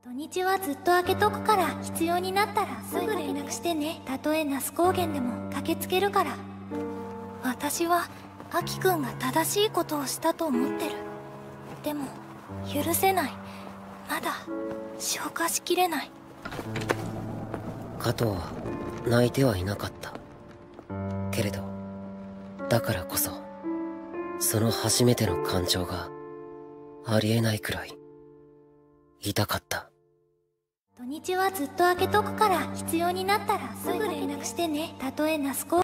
土日はずっと開けとくから、必要になったらすぐ連絡してね。たとえ那須高原でも駆けつけるから。私はアキくんが正しいことをしたと思ってる。でも許せない。まだ消化しきれない。 加藤は泣いてはいなかった。けれどだからこそその初めての感情がありえないくらい痛かった。 土日はずっと開けとくから、必要になったらすぐ連絡してね。たとえ那須高